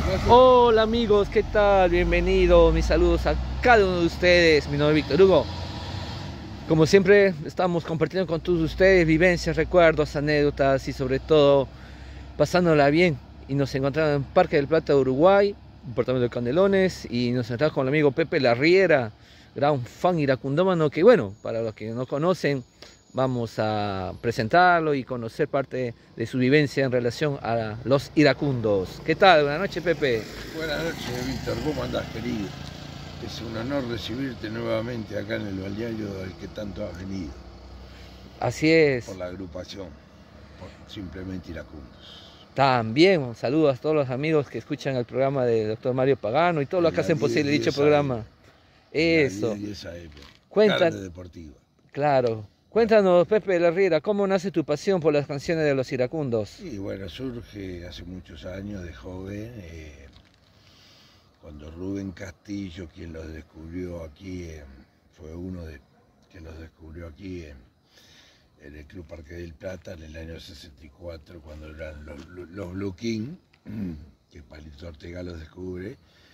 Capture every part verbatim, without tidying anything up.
Gracias. Hola amigos, ¿qué tal? Bienvenidos, mis saludos a cada uno de ustedes. Mi nombre es Víctor Hugo. Como siempre, estamos compartiendo con todos ustedes vivencias, recuerdos, anécdotas y sobre todo pasándola bien. Y nos encontramos en Parque del Plata, Uruguay, departamento de Canelones, y nos encontramos con el amigo Pepe Larriera, gran fan iracundómano, que bueno, para los que no conocen, vamos a presentarlo y conocer parte de su vivencia en relación a los iracundos. ¿Qué tal? Buenas noches, Pepe. Buenas noches, Víctor. ¿Cómo andás, querido? Es un honor recibirte nuevamente acá en el balneario al que tanto has venido. Así es. Por la agrupación, por simplemente iracundos. También saludos a todos los amigos que escuchan el programa de doctor Mario Pagano y todo lo que hacen posible dicho programa. Eso. Cuéntanos. deportiva. Claro. Cuéntanos, Pepe Larriera, ¿cómo nace tu pasión por las canciones de los iracundos? Sí, bueno, surge hace muchos años de joven, eh, cuando Rubén Castillo, quien los descubrió aquí, eh, fue uno de que los descubrió aquí en, en el Club Parque del Plata en el año sesenta y cuatro, cuando eran los, los Blue King, que Palito Ortega los descubre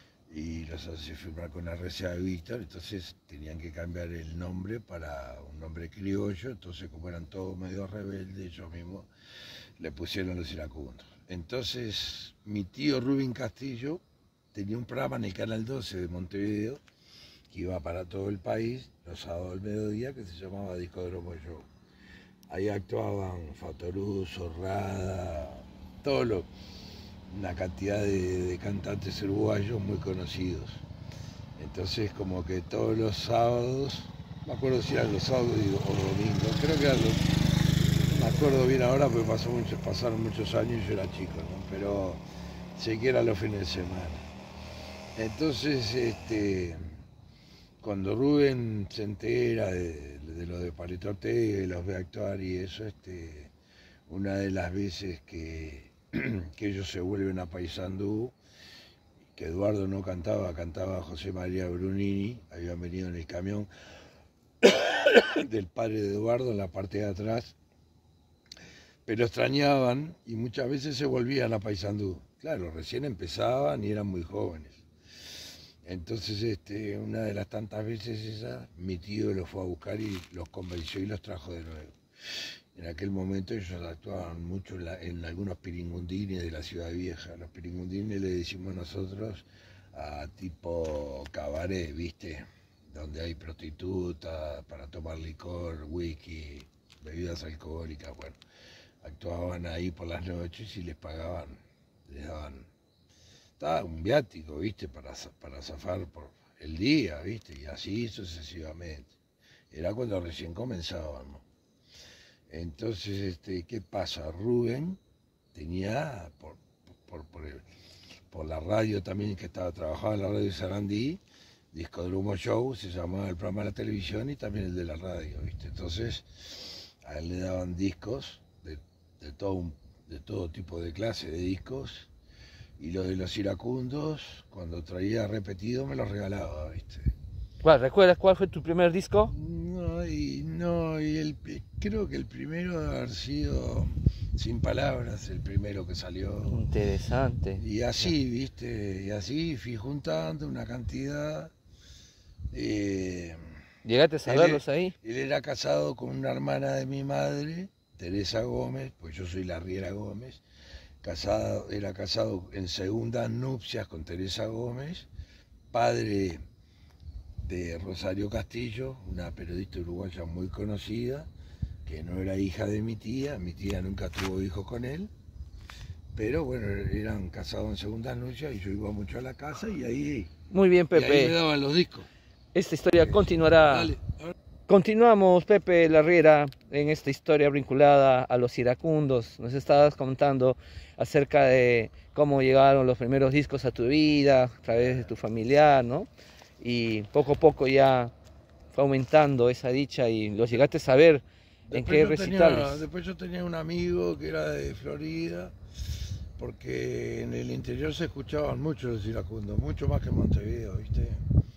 y los hace firmar con R C A Víctor. Entonces tenían que cambiar el nombre para un nombre criollo, entonces como eran todos medio rebeldes, ellos mismos le pusieron los iracundos. Entonces mi tío Rubén Castillo tenía un programa en el Canal doce de Montevideo que iba para todo el país los sábados al mediodía, que se llamaba Discodromo Show. Ahí actuaban Fatoruso, Rada, todo lo... una cantidad de, de cantantes uruguayos muy conocidos. Entonces como que todos los sábados, no me acuerdo si eran los sábados o domingos, creo que eran los, no me acuerdo bien ahora porque pasó mucho, pasaron muchos años y yo era chico, ¿no? Pero sé que eran los fines de semana. Entonces, este, cuando Rubén se entera de, de lo de Palito Ortega y los ve actuar y eso, este, una de las veces que que ellos se vuelven a Paysandú, que Eduardo no cantaba, cantaba José María Brunini, habían venido en el camión del padre de Eduardo en la parte de atrás, pero extrañaban y muchas veces se volvían a Paysandú. Claro, recién empezaban y eran muy jóvenes. Entonces, este, una de las tantas veces esa, mi tío los fue a buscar y los convenció y los trajo de nuevo. En aquel momento ellos actuaban mucho en, la, en algunos piringundines de la Ciudad Vieja. Los piringundines le decimos nosotros a tipo cabaret, ¿viste? Donde hay prostitutas para tomar licor, whisky, bebidas alcohólicas. Bueno, actuaban ahí por las noches y les pagaban, les daban, estaba un viático, ¿viste? Para, para zafar por el día, ¿viste? Y así sucesivamente. Era cuando recién comenzábamos. Entonces, este, ¿qué pasa? Rubén tenía, por, por, por, el, por la radio también, que estaba trabajando en la radio de Sarandí, Discodromo Show, se llamaba el programa de la televisión y también el de la radio, ¿viste? Entonces, a él le daban discos de, de, todo, un, de todo tipo de clase de discos, y los de los iracundos, cuando traía repetido, me los regalaba, ¿viste? ¿Cuál? ¿Recuerdas cuál fue tu primer disco? No, y, no, y el, creo que el primero debe haber sido Sin Palabras, el primero que salió. Interesante. Y así, viste, y así fui juntando una cantidad. Eh, ¿Llegaste a saberlos él, ahí? Él era casado con una hermana de mi madre, Teresa Gómez, pues yo soy Larriera Gómez. Casado, era casado en segundas nupcias con Teresa Gómez, padre de Rosario Castillo, una periodista uruguaya muy conocida, que no era hija de mi tía, mi tía nunca tuvo hijos con él, pero bueno, eran casados en segundas nupcias y yo iba mucho a la casa y ahí, Muy bien, Pepe. Y ahí me daban los discos. Esta historia eh, continuará. Dale. Continuamos, Pepe Larriera, en esta historia vinculada a los iracundos. Nos estabas contando acerca de cómo llegaron los primeros discos a tu vida, a través de tu familiar, ¿no? Y poco a poco ya fue aumentando esa dicha y los llegaste a saber en qué recitales. Tenía, después yo tenía un amigo que era de Florida, porque en el interior se escuchaban mucho los iracundos, mucho más que en Montevideo, ¿viste?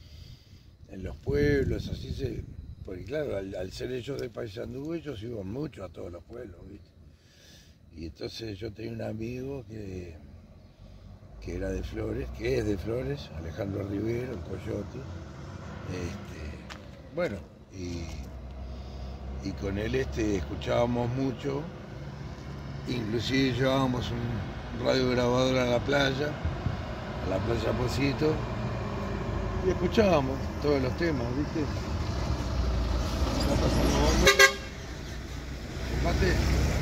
En los pueblos, así se... Porque claro, al, al ser ellos de Paysandú, ellos iban mucho a todos los pueblos, ¿viste? Y entonces yo tenía un amigo que que era de Flores, que es de Flores, Alejandro Rivero, el Coyote. Este, bueno, y, y con él este, escuchábamos mucho, inclusive llevábamos un radiograbador a la playa, a la playa Pocito, y escuchábamos todos los temas, ¿viste? Acá pasamos bomba. Mate.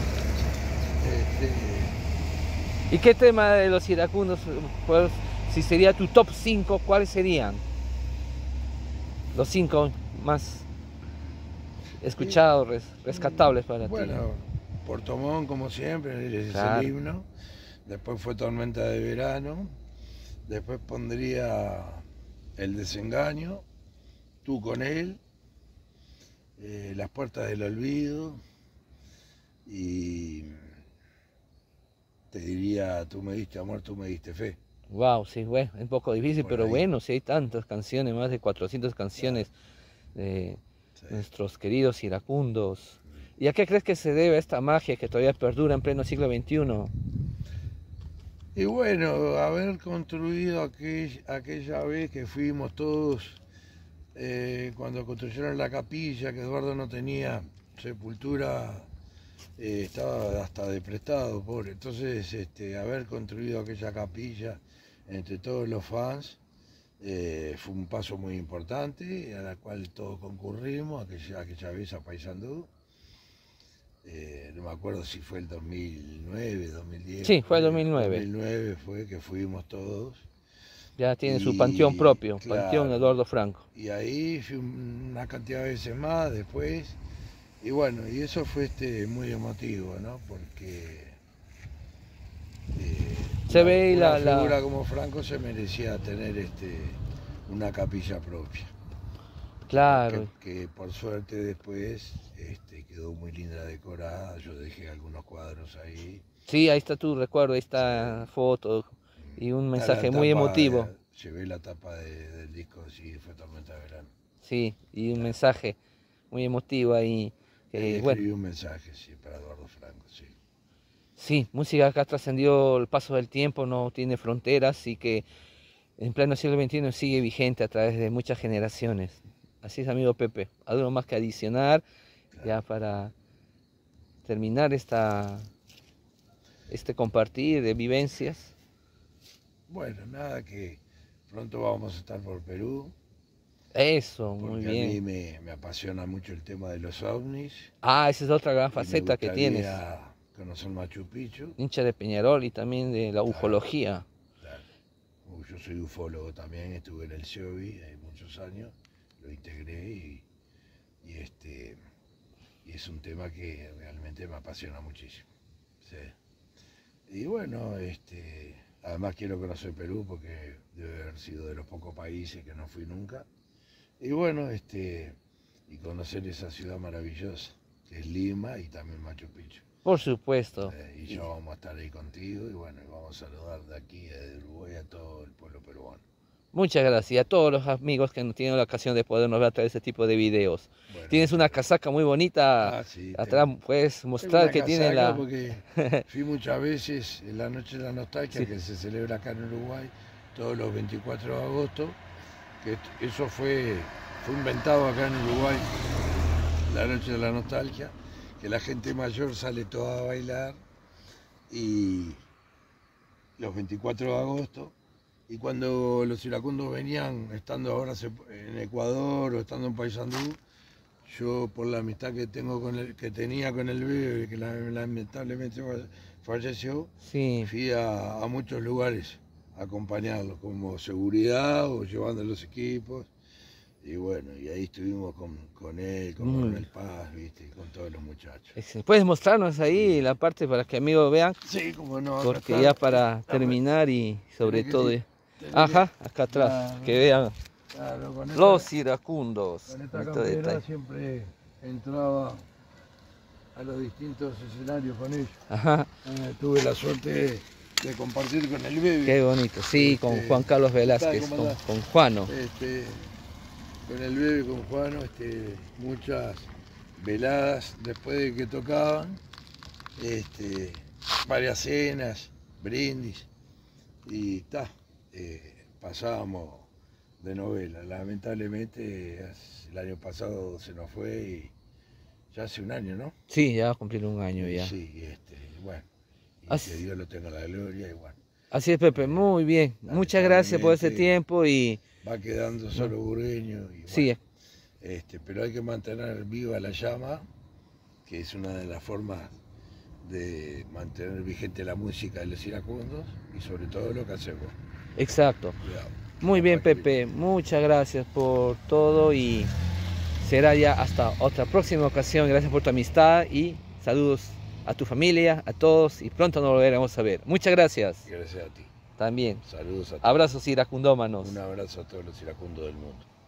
Este... ¿Y qué tema de los iracundos, pues, si sería tu top cinco, cuáles serían? Los cinco más escuchados, res, rescatables para bueno, ti. Bueno, Puerto Montt, como siempre, es Claro. el himno. Después fue Tormenta de Verano. Después pondría El Desengaño, Tú con él, eh, Las Puertas del Olvido. Y te diría, Tú me diste amor, tú me diste fe. Wow, sí, bueno, es un poco difícil, Por pero ahí. bueno, si hay tantas canciones, más de cuatrocientas canciones de Sí. nuestros queridos iracundos. ¿Y a qué crees que se debe esta magia que todavía perdura en pleno siglo veintiuno? Y bueno, haber construido aquel, aquella vez que fuimos todos, eh, cuando construyeron la capilla, que Eduardo no tenía sepultura, eh, estaba hasta de prestado, pobre. Entonces, este, haber construido aquella capilla entre todos los fans eh, fue un paso muy importante, a la cual todos concurrimos, aquella, aquella vez a Paysandú. Eh, no me acuerdo si fue el dos mil nueve, dos mil diez. Sí, fue el dos mil nueve. dos mil nueve fue que fuimos todos. Ya tiene Y, su panteón propio, claro, Panteón Eduardo Franco. Y ahí fui una cantidad de veces más después. Y bueno, y eso fue este muy emotivo, ¿no? Porque eh, Se una, ve una la, figura la... como Franco se merecía tener este una capilla propia. Claro. Que, que por suerte después este, quedó muy linda decorada. Yo dejé algunos cuadros ahí. Sí, ahí está tu recuerdo, ahí está foto y un mensaje Está la muy tapa emotivo. de- llevé la tapa de- del disco, sí, fue Tormenta de Verano. Sí, y un mensaje muy emotivo ahí. Ahí Eh, bueno, escribí un mensaje, sí, para Eduardo Franco, sí. sí, música que ha trascendido el paso del tiempo, no tiene fronteras y que en pleno siglo veintiuno sigue vigente a través de muchas generaciones. Así es, amigo Pepe. ¿Algo más que adicionar Claro. ya para terminar esta, este compartir de vivencias? Bueno, nada, que pronto vamos a estar por Perú, Eso, porque muy a mí bien. me, me apasiona mucho el tema de los ovnis. Ah, esa es otra gran y faceta me que tienes. gustaría conocer Machu Picchu. Hincha de Peñarol y también de la ufología. Claro. Uh, Yo soy ufólogo también, estuve en el C I O B I hay muchos años, lo integré y, y, este, y es un tema que realmente me apasiona muchísimo. Sí. Y bueno, este, además quiero conocer Perú porque debe haber sido de los pocos países que no fui nunca. Y bueno, este, y conocer esa ciudad maravillosa que es Lima y también Machu Picchu. Por supuesto. Eh, y yo vamos a estar ahí contigo y bueno, y vamos a saludar de aquí, de Uruguay, a todo el pueblo peruano. Muchas gracias y a todos los amigos que no tienen la ocasión de podernos ver a través de este tipo de videos. Bueno, Tienes una casaca muy bonita. Ah, sí, Atrás tengo- puedes tengo mostrar una que tiene casaca la... porque fui muchas veces en la Noche de la Nostalgia, Sí. que se celebra acá en Uruguay todos los veinticuatro de agosto, que eso fue, fue inventado acá en Uruguay, la Noche de la Nostalgia, que la gente mayor sale toda a bailar y los veinticuatro de agosto. Y cuando los iracundos venían, estando ahora se- en Ecuador o estando en Paysandú, yo por la amistad que tengo con el, que tenía con el bebé, que la- lamentablemente fa- falleció, Sí. fui a, a muchos lugares a acompañarlo, como seguridad o llevando los equipos. Y bueno, y ahí estuvimos con, con él, con Mm. Manuel Paz, ¿viste? Y con todos los muchachos. Ese- ¿Puedes mostrarnos ahí la parte para que amigos vean? Sí, como no. acá Porque está. ya para Está, terminar y sobre Tenés que todo... sí, tenés Ajá, acá atrás, Claro. que vean claro, con esta- los iracundos. Con esta Bonito campera detalle. siempre entraba a los distintos escenarios con ellos. Ajá, Eh, tuve la suerte de, de compartir con el bebé. qué bonito. Sí, con Este, Juan Carlos ¿qué tal? Velázquez, ¿Cómo con, andás? con Juano. Este, con el bebé, con Juano, este, muchas veladas después de que tocaban, este, varias cenas, brindis. y está, eh, pasábamos de novela. Lamentablemente el año pasado se nos fue y ya hace un año, ¿no? Sí, ya va a cumplir un año ya. Sí, este, bueno, y Así, que Dios lo tenga la gloria y bueno. así es, Pepe, muy bien. Muchas gracias por este tiempo y... Va quedando solo Burgueño y bueno, Sí, este, pero hay que mantener viva la llama, que es una de las formas de mantener vigente la música de los iracundos y sobre todo lo que hacemos. exacto. Cuidado. Muy bien, Capaz que- Pepe, muchas gracias por todo y será ya hasta otra próxima ocasión. Gracias por tu amistad y saludos a tu familia, a todos y pronto nos volveremos a ver. Muchas gracias. Gracias a ti. También. Saludos a todos. Abrazos iracundómanos. Un abrazo a todos los iracundos del mundo.